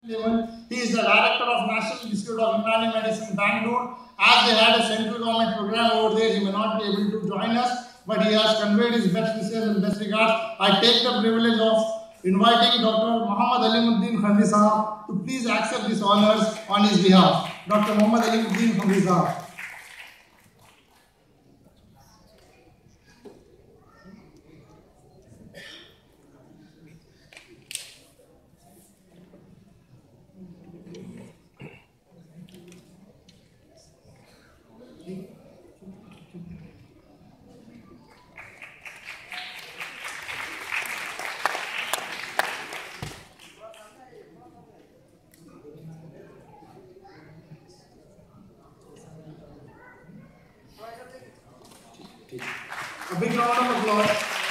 level. He is the director of National Institute of Unani Medicine, Bangalore. As they had a central government program over there, he may not be able to join us, but he has conveyed his best wishes and best regards. I take the privilege of inviting Dr. Muhammad Alimuddin Khandri Sahab to please accept these honors on his behalf. Dr. Muhammad Alimuddin Khandri Sahab. A big round of applause.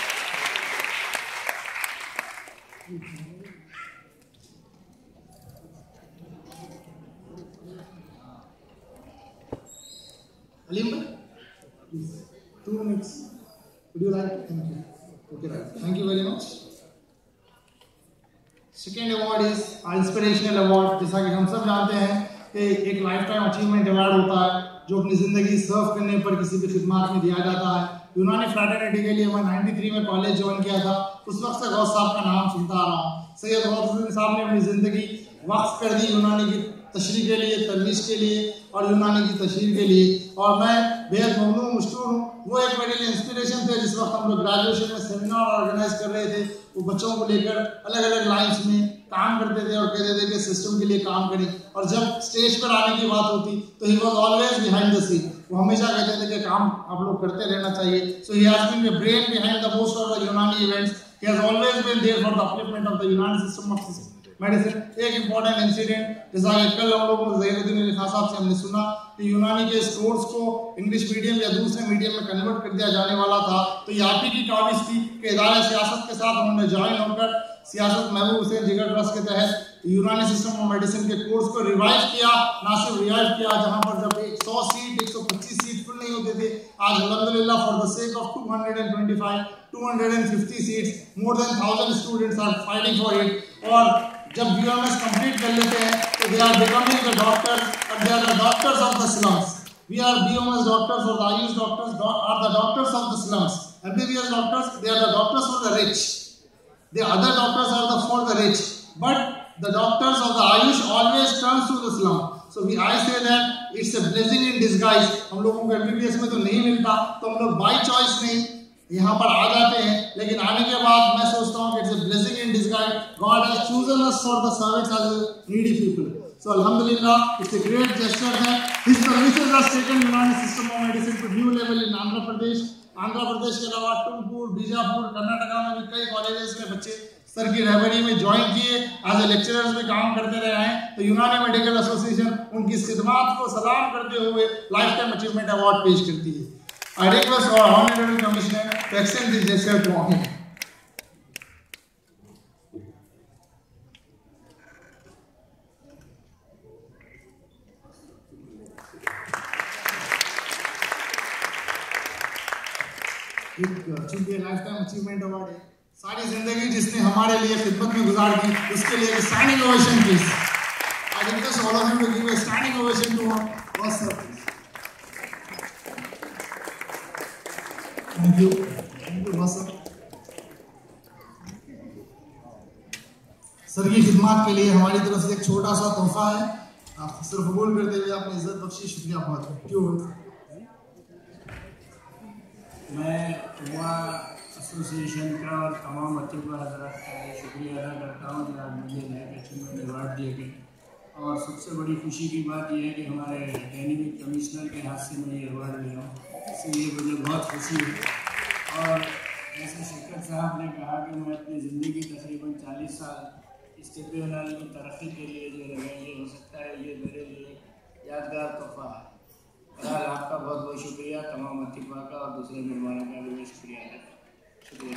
Alim, please. 2 minutes. Would you like to? Thank you. Okay, right. Thank you very much. Second award is inspirational award. जैसा कि हम सब जानते हैं कि एक life time achievement award होता है जो अपनी जिंदगी सर्व करने पर किसी भी खिदमत में दिया जाता है. यूनानी फ्रैटर्निटी के लिए मैं 93 में कॉलेज ज्वाइन किया था. उस वक्त से गौस साहब का नाम सुनता आ रहा हूँ. सैयद गौस साहब ने अपनी जिंदगी वक्फ कर दी यूनानी की तशरीह के लिए, तरवीज के लिए और यूनानी की तशरीह के लिए, और मैं बेहद ममनून मशकूर हूँ. वो एक मेरे लिए इंस्पिरेशन थे. जिस वक्त हम लोग ग्रेजुएशन में सेमिनार ऑर्गेनाइज कर रहे थे, वो बच्चों को लेकर अलग अलग लाइन्स में काम करते थे और कहते थे कि सिस्टम के लिए काम करें. और जब स्टेज पर आने की बात होती तो he was always behind the scene. वो हमेशा कहते थे कि काम आप लोग करते रहना चाहिए. So he has been the brain behind the most of the Unani events. He has always been there for the upliftment of the Unani system of medicine. एक इंपॉर्टेंट इंसिडेंट जैसा कि कल हम लोगों को ज़हीरुद्दीन अली खान साहब से हमने सुना कि यूनानी के इस कोर्स को इंग्लिश मीडियम या दूसरे मीडियम में कन्वर्ट कर दिया जाने वाला था. तो ये आप ही की काबिज थी कि इदारे सियासत के साथ उन्होंने ज्वाइन होकर सियासत महबूब हुसैन जिगर ट्रस्ट के तहत यूनानी सिस्टम ऑफ मेडिसिन के कोर्स को रिवाइव किया. ना सिर्फ रिवाइव किया, जहां पर जब 100 सीट 125 सीट फुल नहीं होते थे, आज अल्हम्दुलिल्लाह for the sake of 225 250 seats more than 1000 students are fighting for it. और जब BMS कंप्लीट कर लेते हैं तो they are becoming the doctors और they are the doctors of the slums. We are BMS doctors और the AYUSH doctors are the doctors of the slums. MBBS doctors, they are the doctors for the rich. The other doctors are for the rich, but the doctors of the Ayush always turns to the slum. So I say that it's a blessing in disguise. हम लोगों को MBBS में तो नहीं मिलता, तो हम लोग by choice नहीं यहाँ पर आ जाते हैं, लेकिन आने के बाद मैं सोचता हूँ कि it's a blessing in disguise. God has chosen us for the service as a needy people. So Alhamdulillah, it's a great gesture that His services has taken Unani system of medicine to new level in Andhra Pradesh. Andhra Pradesh के अलावा टुमकुर, बीजापुर, कर्नाटका में भी कई colleges के बच्चे sir की रहबरी में join किए, एज ए लेक्चरर्स में काम करते रहे हैं. तो यूनानी मेडिकल एसोसिएशन उनकी खिदमत को सलाम करते हुए लाइफ टाइम अचीवमेंट अवार्ड पेश करती है. I request our honourable commissioner to extend this gesture to him. चूंकि लाइफ टाइम अचीवमेंट अवार्ड है, सारी जिंदगी जिसने हमारे लिए खिदमत में गुजार दी, उसके लिए standing ovation please. I request all of you to give a standing ovation to boss sir please. Thank you boss sir. Sir की खिदमत के लिए हमारी तरफ से एक छोटा सा तोहफा है. आप सर कबूल करते हुए आपने इज्जत बख्शी. शुक्रिया बहुत. क्यों मैं हुआ एसोसिएशन का और तमाम अतिबा हज़रात का शुक्रिया अदा करता हूँ कि आज मुझे लाइफ अचीवमेंट अवार्ड दिए गए. और सबसे बड़ी खुशी की बात यह है कि हमारे डायनेमिक कमिश्नर के हाथ से मैं ये अवार्ड लिया हूँ, इसलिए मुझे बहुत खुशी है. और जैसे शक्कर साहब ने कहा कि मैं अपनी ज़िंदगी तकरीबन 40 साल इस तिब्बे यूनानी की तरक्की के लिए जो लगाई, ये हो सकता है ये मेरे लिए यादगार तोहफा है. बहरहाल आपका बहुत बहुत शुक्रिया, तमाम अतिबा का और दूसरे मेहमानों का भी मैं शुक्रिया अदा करता हूँ. शुक्रिया.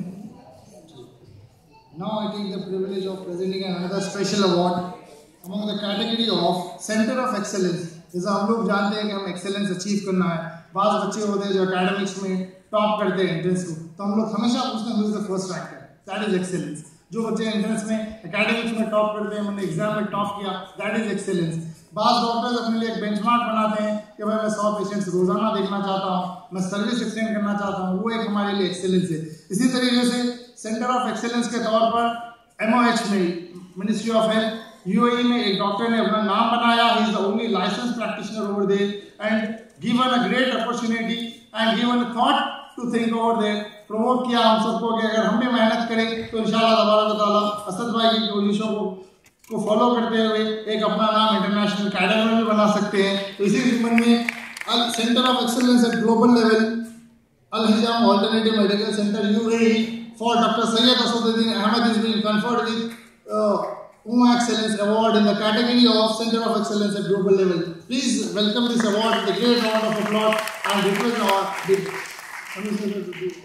Now I take the privilege of presenting another special award among the the category of centre of excellence. जैसे हम लोग जानते हैं कि हम एक्सेलेंस अचीव करना है, बाज़ बच्चे होते हैं जो एकेडमिक्स में टॉप करते हैं एंट्रेंस को, तो हम लोग हमेशा पूछते हैं who is the first ranker, that is excellence. जो बच्चे एंट्रेंस में एकेडमिक्स में टॉप करते हैं, उन्होंने एग्जाम में टॉप किया, दैट इज एक्सेलेंस। बाज़ डॉक्टर्स अपने लिए एक बेंचमार्क बनाते हैं कि भाई मैं 100 पेशेंट्स रोजाना देखना चाहता हूँ, मैं सर्विस एक्सटेंड करना चाहता हूँ, वो एक हमारे लिए एक्सेलेंस है। इसी तरीके से सेंटर ऑफ एक्सेलेंस के तौर पर MOH में, मिनिस्ट्री ऑफ हेल्थ UAE में एक डॉक्टर ने अपना नाम बनाया, he is the only licence practitioner over there and given a great opportunity and given a thought to think over there. Provoke किया हम सबको कि अगर हम भी मेहनत करें तो इंशाअल्लाह तबारक ताला असद भाई की कोशिशों को फॉलो करते हुए एक अपना नाम इंटरनेशनल कैडर में भी बना सकते हैं। तो इसी जिम्मन में centre of excellence at global level Al Hijam alternative medical centre UAE for doctor Syed Asaduddin Ahmed is being conferred with UMA Excellence Award in the category of Center of Excellence at global level. Please welcome this award with a great round of applause and request our